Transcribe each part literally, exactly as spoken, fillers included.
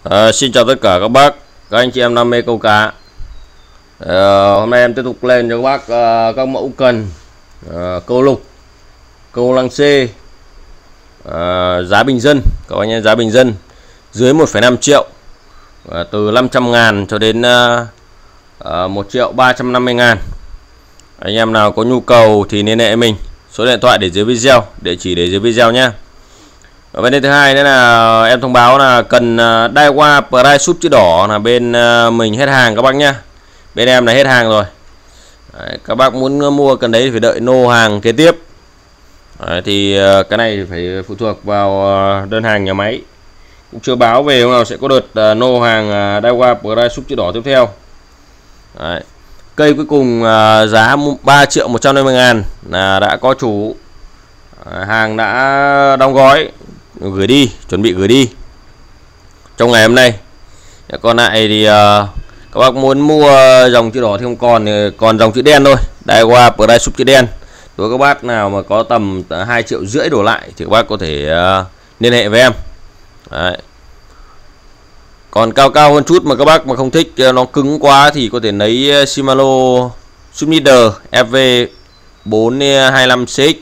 À, xin chào tất cả các bác, các anh chị em đam mê câu cá. À, hôm nay em tiếp tục lên cho các bác à, các mẫu cần à, câu lục, câu lăng xê, à, giá bình dân, các anh em giá bình dân dưới một phẩy năm triệu, à, từ năm trăm ngàn cho đến à, à, một triệu ba trăm năm mươi ngàn. Anh em nào có nhu cầu thì liên hệ mình, số điện thoại để dưới video, địa chỉ để dưới video nhé. Và vấn đề thứ hai nữa là em thông báo là cần Daiwa Price súp chữ đỏ là bên mình hết hàng các bác nhá. Bên em là hết hàng rồi. Đấy, các bác muốn mua cần đấy thì phải đợi nô hàng kế tiếp. Đấy, thì cái này thì phải phụ thuộc vào đơn hàng nhà máy. Cũng chưa báo về hôm nào sẽ có đợt nô hàng Daiwa Price súp chữ đỏ tiếp theo. Đấy. Cây cuối cùng giá ba triệu một trăm năm mươi ngàn là đã có chủ, hàng đã đóng gói gửi đi, chuẩn bị gửi đi trong ngày hôm nay. Còn lại thì uh, các bác muốn mua dòng chữ đỏ thì không còn, còn dòng chữ đen thôi, Daiwa Price súp chữ đen. Đối với các bác nào mà có tầm hai triệu rưỡi đổ lại thì các bác có thể uh, liên hệ với em. Đấy. Còn cao cao hơn chút mà các bác mà không thích nó cứng quá thì có thể lấy Shimano Subleader F V bốn hai lăm C X.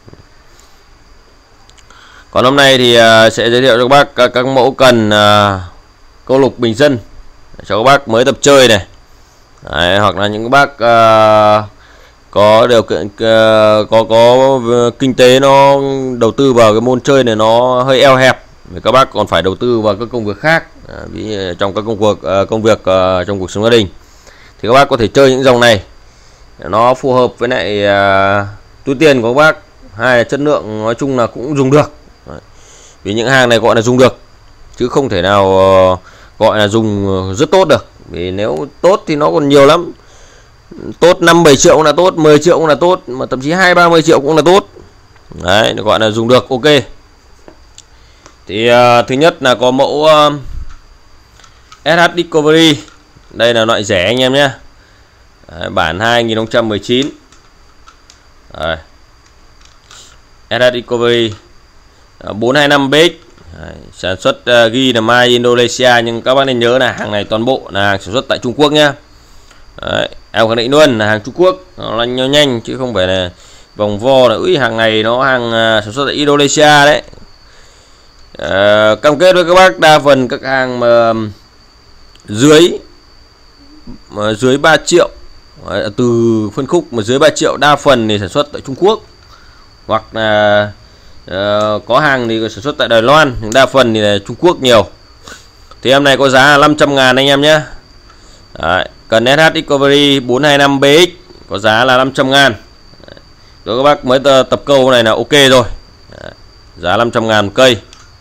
Còn hôm nay thì uh, sẽ giới thiệu cho các bác các, các mẫu cần uh, câu lục bình dân cho các bác mới tập chơi này. Đấy, hoặc là những các bác uh, có điều kiện uh, có có kinh tế nó đầu tư vào cái môn chơi này nó hơi eo hẹp, vì các bác còn phải đầu tư vào các công việc khác, uh, ví trong các công việc uh, công việc uh, trong cuộc sống gia đình thì các bác có thể chơi những dòng này, nó phù hợp với lại uh, túi tiền của các bác, hai là chất lượng nói chung là cũng dùng được. Đấy. Vì những hàng này gọi là dùng được chứ không thể nào uh, gọi là dùng rất tốt được, vì nếu tốt thì nó còn nhiều lắm, tốt năm bảy triệu cũng là tốt, mười triệu cũng là tốt, mà thậm chí hai ba mươi triệu cũng là tốt. Đấy, gọi là dùng được, ok. Thì uh, thứ nhất là có mẫu uh, ét hát Discovery, đây là loại rẻ anh em nhé. Đấy, bản hai nghìn không trăm mười chín. Đấy. ét hát Discovery bốn hai năm B X. Đấy, sản xuất uh, ghi là Made Indonesia, nhưng các bác nên nhớ là hàng này toàn bộ là hàng sản xuất tại Trung Quốc nhá. Đấy, em khẳng định luôn là hàng Trung Quốc, nó là nhanh nhanh chứ không phải là vòng vo là ui hàng này nó hàng uh, sản xuất tại Indonesia đấy. Uh, cam kết với các bác đa phần các hàng mà dưới mà dưới ba triệu, đấy, từ phân khúc mà dưới ba triệu đa phần thì sản xuất tại Trung Quốc, hoặc là uh, có hàng thì sản xuất tại Đài Loan, nhưng đa phần thì là Trung Quốc nhiều. Thì em này có giá là năm trăm ngàn anh em nhé. Đấy, cần ét hát Discovery bốn hai năm B X có giá là năm trăm ngàn. Đối với các bác mới tập câu này là ok rồi. Đấy, giá năm trăm ngàn một cây.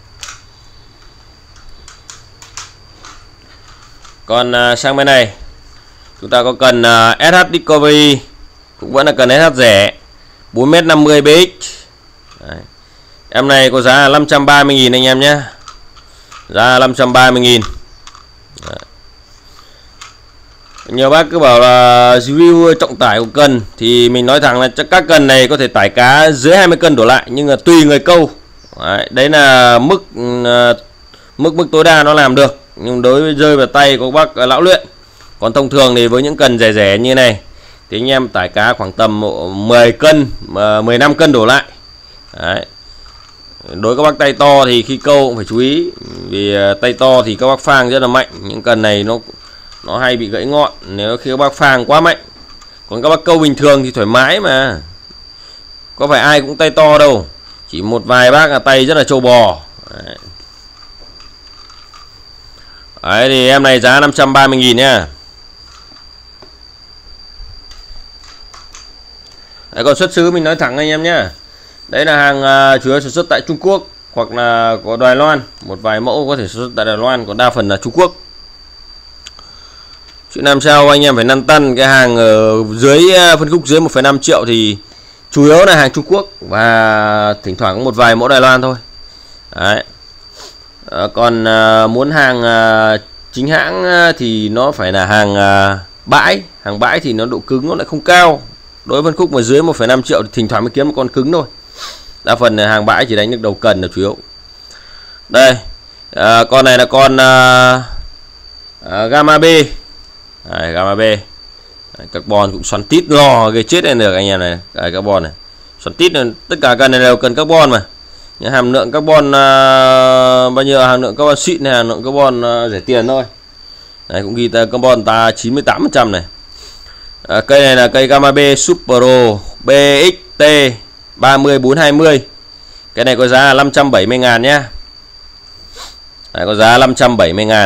Còn uh, sang bên này chúng ta có cần uh, ét hát Discovery, cũng vẫn là cần ét hát rẻ, bốn mét năm mươi B X. Đấy. Em này có giá là năm trăm ba mươi nghìn anh em nhé. Giá năm trăm ba mươi nghìn. Đấy. Nhiều bác cứ bảo là review trọng tải của cần, thì mình nói thẳng là chắc các cần này có thể tải cá dưới hai mươi cân đổ lại, nhưng là tùy người câu. Đấy, đấy là mức uh, mức mức tối đa nó làm được, nhưng đối với rơi vào tay của bác lão luyện. Còn thông thường thì với những cần rẻ rẻ như này thì anh em tải cá khoảng tầm mười cân, mười lăm cân đổ lại. Đấy. Đối với các bác tay to thì khi câu cũng phải chú ý, vì tay to thì các bác phang rất là mạnh, những cần này nó nó hay bị gãy ngọn nếu khi các bác phang quá mạnh. Còn các bác câu bình thường thì thoải mái mà, có phải ai cũng tay to đâu, chỉ một vài bác là tay rất là trâu bò. Đấy. Đấy, thì em này giá năm trăm ba mươi nghìn nha. Đấy, còn xuất xứ mình nói thẳng anh em nhé, đấy là hàng uh, chủ yếu sản xuất tại Trung Quốc hoặc là có Đài Loan, một vài mẫu có thể sản xuất tại Đài Loan, còn đa phần là Trung Quốc. Chuyện làm sao anh em phải năn tăn cái hàng ở dưới uh, phân khúc dưới một phẩy năm triệu thì chủ yếu là hàng Trung Quốc và thỉnh thoảng có một vài mẫu Đài Loan thôi. Đấy. À, còn uh, muốn hàng uh, chính hãng uh, thì nó phải là hàng uh, bãi. Hàng bãi thì nó độ cứng nó lại không cao. Đối với phân khúc mà dưới một phẩy năm triệu thì thỉnh thoảng mới kiếm một con cứng thôi. Đa phần là hàng bãi chỉ đánh được đầu cần là chủ yếu. Đây, À, con này là con à, à, Gamma B. Đấy, Gamma B. Đấy, carbon cũng xoắn tít lo gây chết lên được anh em này. Đấy, carbon này xoắn tít này, tất cả cần này đều cần carbon mà. Nhưng hàm lượng carbon uh, bao nhiêu, hàm lượng carbon xịn này, hàm lượng carbon uh, rẻ tiền thôi. Đấy, cũng ghi ta carbon ta chín mươi tám phần trăm này. À, cây này là cây Gamma B Super B X T ba mươi bốn hai mươi. Cái này có giá là năm trăm bảy mươi ngàn nhá. Đấy, có giá năm trăm bảy mươi ngàn.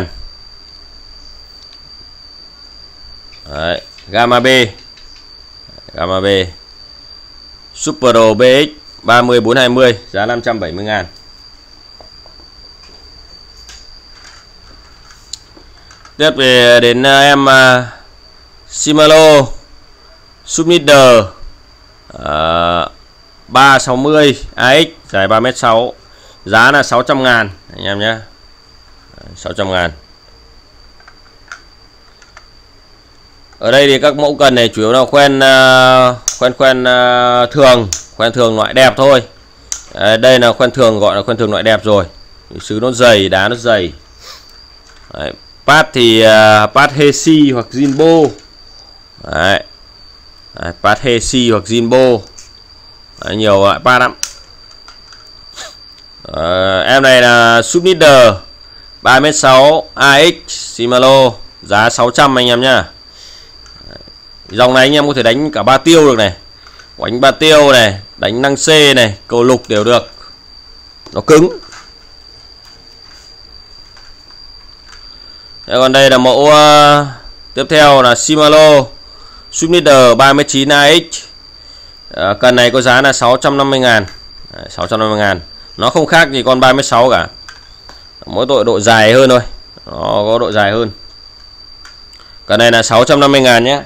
Đấy, Gamma B Gamma B Super B X ba mươi bốn hai mươi, giá năm trăm bảy mươi ngàn. Tiếp về đến em uh, Shimano Subnider uh, ba sáu mươi A X dài ba mét sáu, giá là sáu trăm ngàn anh em nhé. sáu trăm ngàn. Ở đây thì các mẫu cần này chủ yếu là khoen uh, khoen khoen uh, thường, khoen thường loại đẹp thôi. À, đây là khoen thường, gọi là khoen thường loại đẹp rồi. Sứ nó dày, đá nó dày. Đấy, pad thì uh, pad Hesi hoặc Jinbo. Đấy. Đấy, pad Hesi hoặc Jinbo. Đấy, nhiều loại pad lắm. À, em này là Subnider ba mét sáu A X Shimano, giá sáu trăm anh em nhá. Dòng này anh em có thể đánh cả ba tiêu được này, đánh ba tiêu này, đánh năng C này, cầu lục đều được, nó cứng. Thế còn đây là mẫu uh, tiếp theo là Shimano Subnider ba mươi chín A X. uh, Cần này có giá là sáu trăm năm mươi ngàn. Đấy, sáu trăm năm mươi ngàn. Nó không khác gì con ba mươi sáu cả, mỗi tội độ dài hơn thôi, nó có độ dài hơn. Cần này là sáu trăm năm mươi ngàn nhé.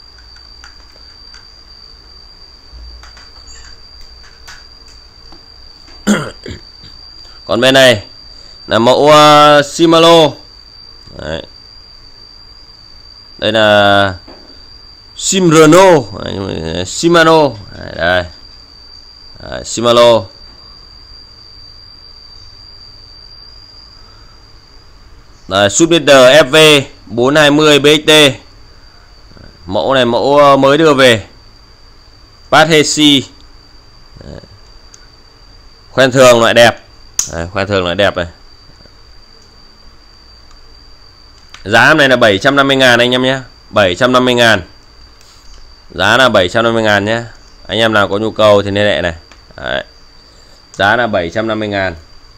Còn bên này là mẫu uh, Shimano. Đấy. Đây là Shimano, Shimano. Đấy, đây. Đấy, Shimano. Đây, Subnider F V bốn hai mươi B X T. Mẫu này mẫu mới đưa về. Pad Hesi. Khoen thường loại đẹp. Đấy, khoen thường loại đẹp này. Giá này là bảy trăm năm mươi ngàn anh em nhé. bảy trăm năm mươi ngàn. Giá là bảy trăm năm mươi ngàn nhé. Anh em nào có nhu cầu thì liên hệ này. Đấy. Giá là bảy trăm năm mươi ngàn.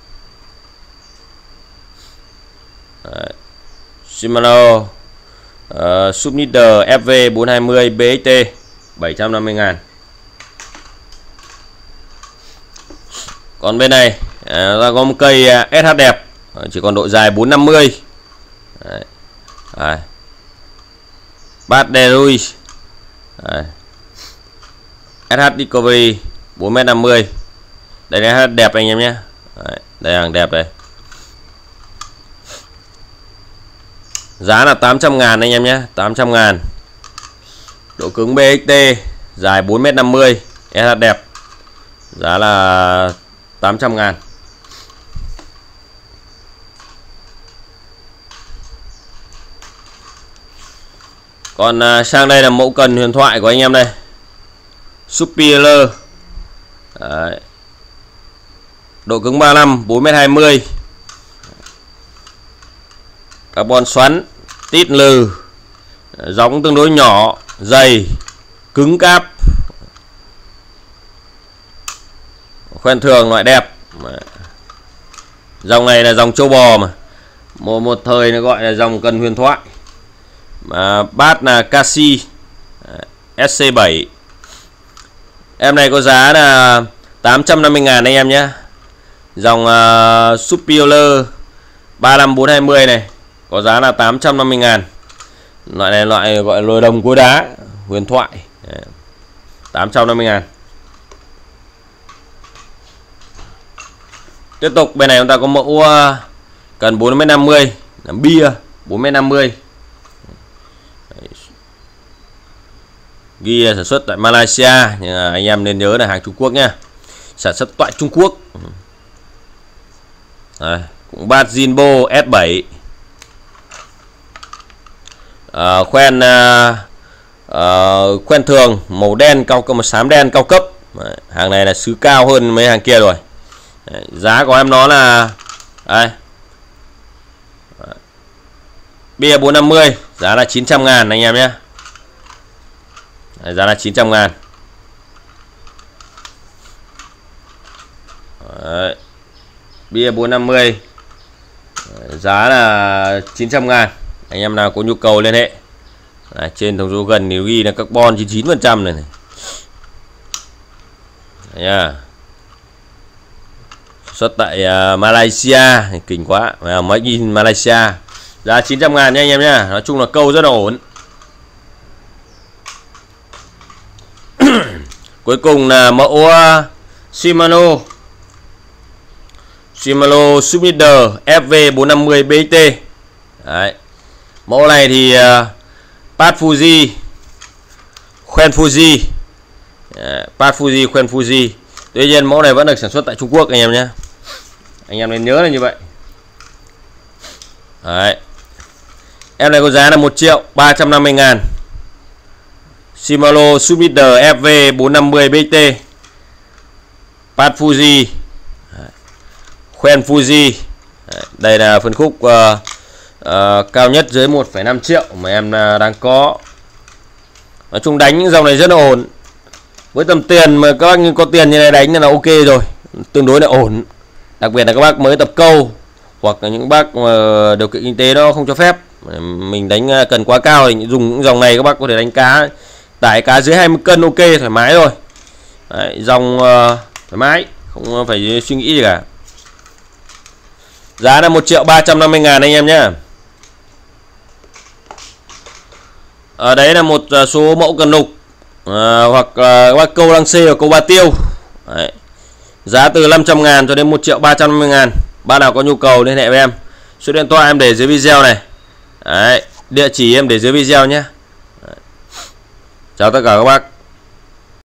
Đấy. Shimano uh, Subnider F V bốn hai mươi B X T bảy trăm năm mươi ngàn. Còn bên này à, ra có một cây S H đẹp, chỉ còn độ dài bốn năm mươi. Đấy. Đấy. Bát Derui. ét hát Discovery bốn mét năm mươi. Đây là ét hát đẹp anh em nhé. Đấy. Đây hàng đẹp đây. Giá là tám trăm ngàn anh em nhé. tám trăm ngàn. Độ cứng B X T, dài bốn mét năm mươi, ét hát đẹp. Giá là tám trăm ngàn. Còn à, sang đây là mẫu cần huyền thoại của anh em đây. Superior. Đấy. Độ cứng ba mươi lăm, bốn mét hai mươi. Carbon xoắn, tít lừ, gióng tương đối nhỏ, dày, cứng cáp. Khoen thường loại đẹp. Dòng này là dòng châu bò mà. Một, một thời nó gọi là dòng cần huyền thoại. Mà bát là Kasi S C bảy. Em này có giá là tám trăm năm mươi ngàn anh em nhé. Dòng uh, Superior ba năm bốn hai mươi này có giá là tám trăm năm mươi ngàn. Loại này loại gọi là lồi đồng cối đá huyền thoại. tám trăm năm mươi ngàn. Tiếp tục bên này chúng ta có mẫu uh, cần bốn mét năm mươi là bia bốn mét năm mươi. Ghi sản xuất tại Malaysia, nhưng mà anh em nên nhớ là hàng Trung Quốc nhé, sản xuất tại Trung Quốc. Đấy, bát Jinbo S bảy. À, khoen à, à, khoen thường màu đen cao cấp, màu xám đen cao cấp. Đấy, hàng này là xứ cao hơn mấy hàng kia rồi. Đấy, giá của em nó là đây. Bia bốn năm mươi, giá là chín trăm ngàn anh em nhé. Đấy, giá là chín trăm ngàn. Đấy, bia bốn năm mươi, đấy, giá là chín trăm ngàn. Anh em nào có nhu cầu liên hệ. Đấy, trên thông số gần thì ghi là carbon chín mươi chín phần trăm này, này. Đấy nha. Xuất tại uh, Malaysia, kinh quá, Made in Malaysia. Giá chín trăm ngàn nha anh em nhé. Nói chung là câu rất là ổn. Cuối cùng là mẫu uh, Shimano Shimano Subleader F V bốn năm mươi B X T. Đấy. Mẫu này thì uh, pad Fuji, khoen Fuji, uh, pad Fuji, khoen Fuji. Tuy nhiên mẫu này vẫn được sản xuất tại Trung Quốc anh em nhé. Anh em nên nhớ là như vậy. Đấy. Em này có giá là một triệu ba trăm năm mươi ngàn. Shimano Subleader F V bốn năm mươi B X T, pad Fuji, khoen Fuji. Đấy, đây là phân khúc uh, uh, cao nhất dưới một phẩy năm triệu mà em uh, đang có. Nói chung đánh những dòng này rất là ổn. Với tầm tiền mà các bác có tiền như này đánh là ok rồi, tương đối là ổn. Đặc biệt là các bác mới tập câu hoặc là những bác mà điều kiện kinh tế nó không cho phép, mình đánh cần quá cao thì dùng những dòng này các bác có thể đánh cá tải cá dưới hai mươi cân ok thoải mái rồi. Đấy, dòng uh, thoải mái, không phải suy nghĩ gì cả. Giá là một triệu ba trăm năm mươi ngàn anh em nhé. Ở đấy là một số mẫu cần lục à, hoặc uh, các bác câu lăng xê hoặc câu ba tiêu. Đấy. Giá từ năm trăm ngàn cho đến một triệu ba trăm năm mươi ngàn. Bạn nào có nhu cầu liên hệ với em. Số điện thoại em để dưới video này. Đấy. Địa chỉ em để dưới video nhé. Đấy. Chào tất cả các bác.